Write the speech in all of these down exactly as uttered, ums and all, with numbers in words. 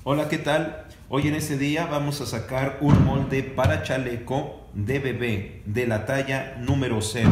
Hola, ¿qué tal? Hoy en este día vamos a sacar un molde para chaleco de bebé de la talla número cero.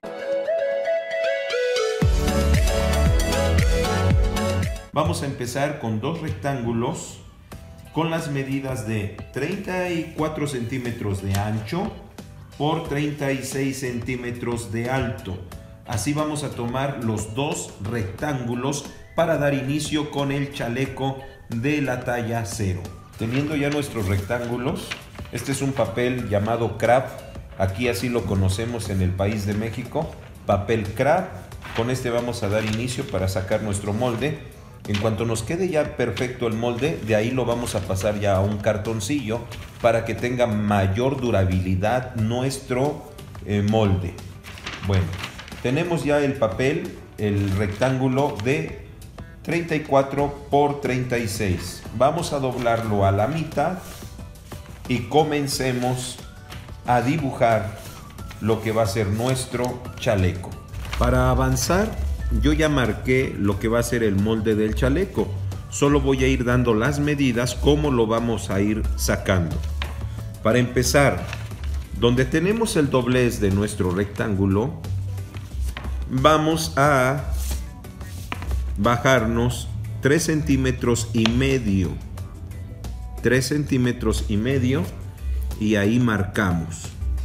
Vamos a empezar con dos rectángulos con las medidas de treinta y cuatro centímetros de ancho por treinta y seis centímetros de alto. Así vamos a tomar los dos rectángulos para dar inicio con el chaleco de la talla cero. Teniendo ya nuestros rectángulos, este es un papel llamado craft, aquí así lo conocemos en el país de México, papel craft. Con este vamos a dar inicio para sacar nuestro molde. En cuanto nos quede ya perfecto el molde, de ahí lo vamos a pasar ya a un cartoncillo para que tenga mayor durabilidad nuestro eh, molde. Bueno, tenemos ya el papel, el rectángulo de treinta y cuatro por treinta y seis. Vamos a doblarlo a la mitad y comencemos a dibujar lo que va a ser nuestro chaleco. Para avanzar, yo ya marqué lo que va a ser el molde del chaleco. Solo voy a ir dando las medidas, cómo lo vamos a ir sacando. Para empezar, donde tenemos el doblez de nuestro rectángulo, vamos a bajarnos tres centímetros y medio. tres centímetros y medio y ahí marcamos.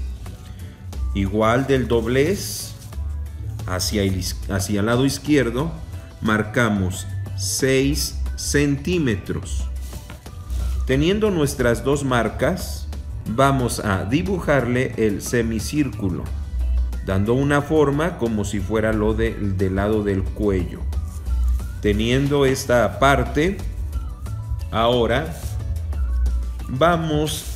Igual del doblez hacia el, hacia el lado izquierdo marcamos seis centímetros. Teniendo nuestras dos marcas, vamos a dibujarle el semicírculo, dando una forma como si fuera lo de, del lado del cuello. Teniendo esta parte, ahora vamos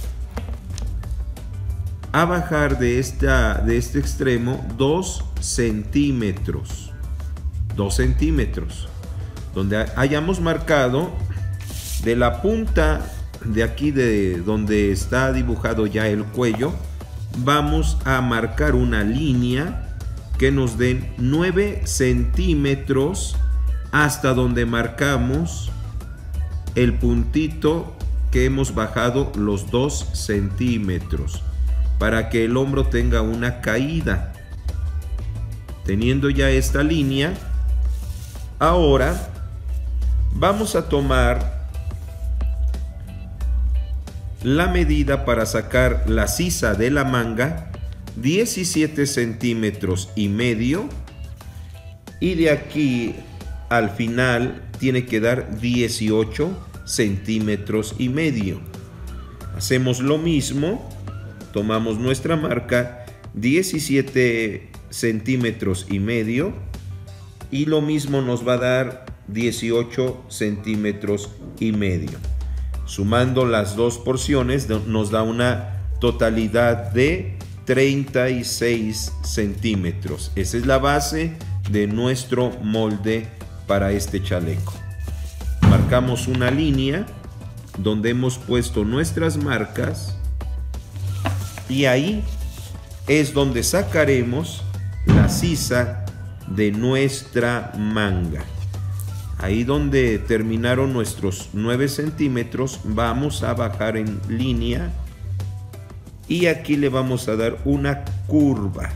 a bajar de, esta, de este extremo dos centímetros. dos centímetros. Donde hayamos marcado de la punta de aquí, de donde está dibujado ya el cuello, vamos a marcar una línea que nos den nueve centímetros hasta donde marcamos el puntito que hemos bajado los dos centímetros para que el hombro tenga una caída. Teniendo ya esta línea, ahora vamos a tomar la medida para sacar la sisa de la manga, diecisiete centímetros y medio, y de aquí al final tiene que dar dieciocho centímetros y medio. Hacemos lo mismo, tomamos nuestra marca, diecisiete centímetros y medio, y lo mismo nos va a dar dieciocho centímetros y medio. Sumando las dos porciones nos da una totalidad de treinta y seis centímetros. Esa es la base de nuestro molde para este chaleco. Marcamos una línea donde hemos puesto nuestras marcas y ahí es donde sacaremos la sisa de nuestra manga. Ahí donde terminaron nuestros nueve centímetros, vamos a bajar en línea y aquí le vamos a dar una curva.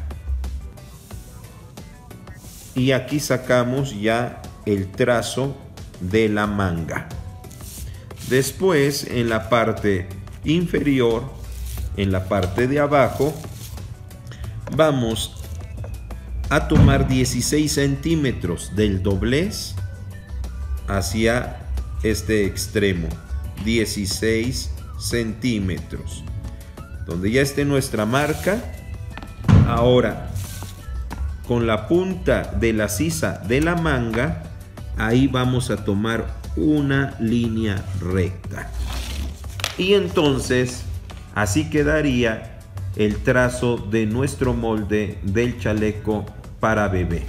Y aquí sacamos ya el trazo de la manga. Después, en la parte inferior, en la parte de abajo, vamos a tomar dieciséis centímetros del doblez hacia este extremo, dieciséis centímetros. Donde ya esté nuestra marca, ahora con la punta de la sisa de la manga, ahí vamos a tomar una línea recta. Y entonces así quedaría el trazo de nuestro molde del chaleco para bebé.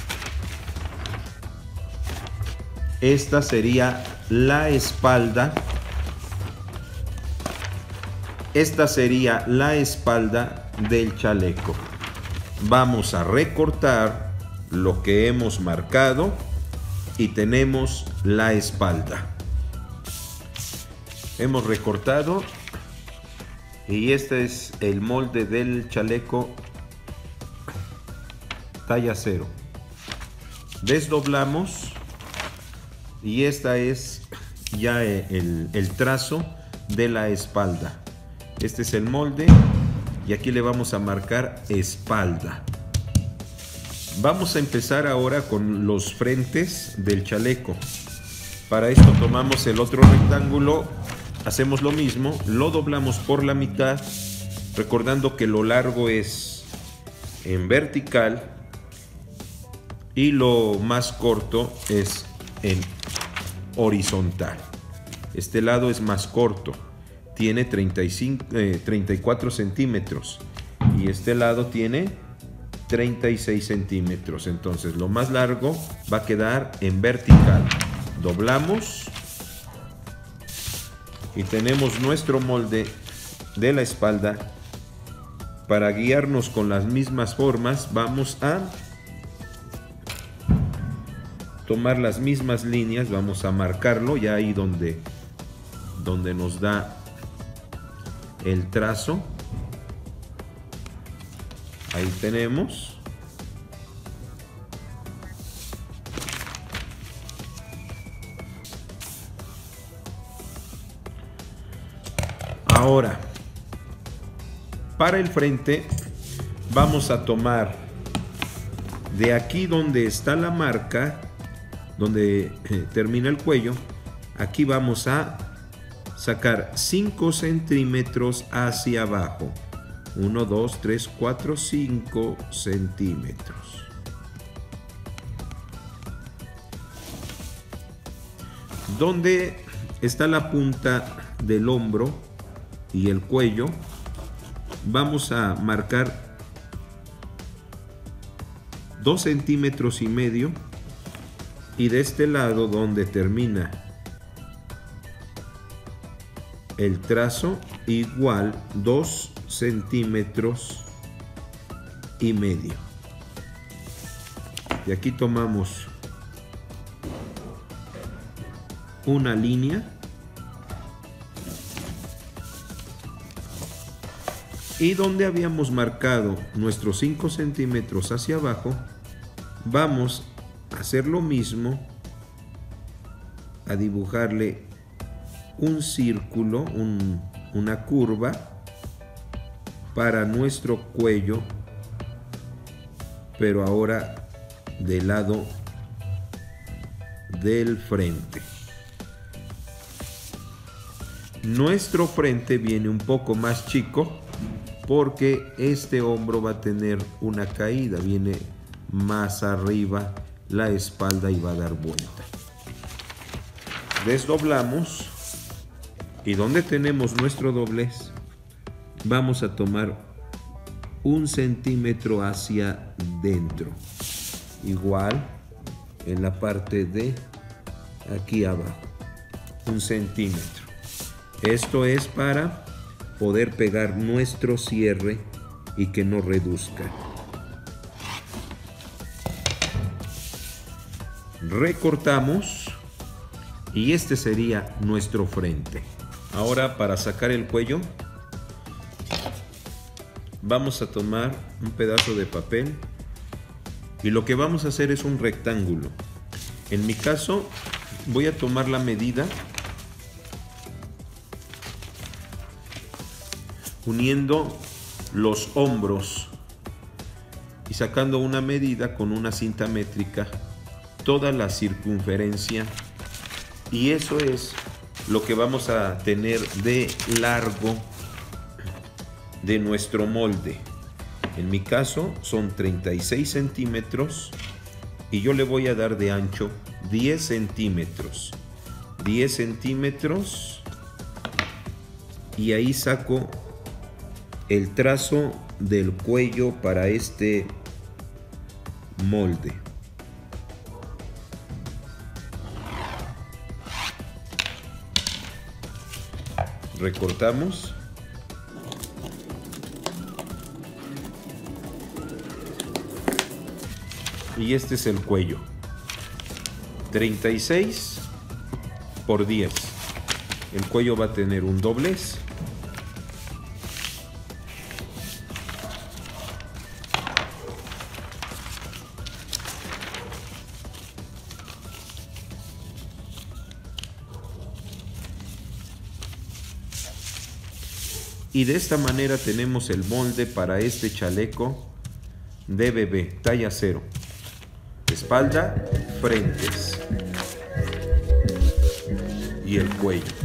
Esta sería la espalda. Esta sería la espalda del chaleco. Vamos a recortar lo que hemos marcado y tenemos la espalda. Hemos recortado y este es el molde del chaleco talla cero. Desdoblamos y esta es ya el, el trazo de la espalda. Este es el molde y aquí le vamos a marcar espalda. Vamos a empezar ahora con los frentes del chaleco. Para esto tomamos el otro rectángulo, hacemos lo mismo, lo doblamos por la mitad, recordando que lo largo es en vertical y lo más corto es en horizontal. Este lado es más corto, tiene treinta y cinco, eh, treinta y cuatro centímetros y este lado tiene treinta y seis centímetros. Entonces lo más largo va a quedar en vertical. Doblamos y tenemos nuestro molde de la espalda. Para guiarnos con las mismas formas vamos a tomar las mismas líneas, vamos a marcarlo ya ahí donde, donde nos da el trazo. Ahí tenemos. Ahora, para el frente vamos a tomar de aquí donde está la marca, donde eh, termina el cuello, aquí vamos a sacar cinco centímetros hacia abajo. uno, dos, tres, cuatro, cinco centímetros. Donde está la punta del hombro y el cuello, vamos a marcar dos centímetros y medio, y de este lado donde termina el trazo, igual dos centímetros y medio. Y aquí tomamos una línea y donde habíamos marcado nuestros cinco centímetros hacia abajo, vamos a hacer lo mismo, a dibujarle un círculo, un, una curva para nuestro cuello, pero ahora del lado del frente. Nuestro frente viene un poco más chico porque este hombro va a tener una caída, viene más arriba la espalda y va a dar vuelta. Desdoblamos y donde tenemos nuestro doblez vamos a tomar un centímetro hacia dentro, igual en la parte de aquí abajo, un centímetro. Esto es para poder pegar nuestro cierre y que no reduzca. Recortamos y este sería nuestro frente. Ahora, para sacar el cuello vamos a tomar un pedazo de papel y lo que vamos a hacer es un rectángulo. En mi caso voy a tomar la medida uniendo los hombros y sacando una medida con una cinta métrica toda la circunferencia, y eso es lo que vamos a tener de largo de nuestro molde. En mi caso son treinta y seis centímetros y yo le voy a dar de ancho diez centímetros. diez centímetros y ahí saco el trazo del cuello para este molde. Recortamos y este es el cuello, treinta y seis por diez. El cuello va a tener un doblez. Y de esta manera tenemos el molde para este chaleco de bebé, talla cero. Espalda, frentes y el cuello.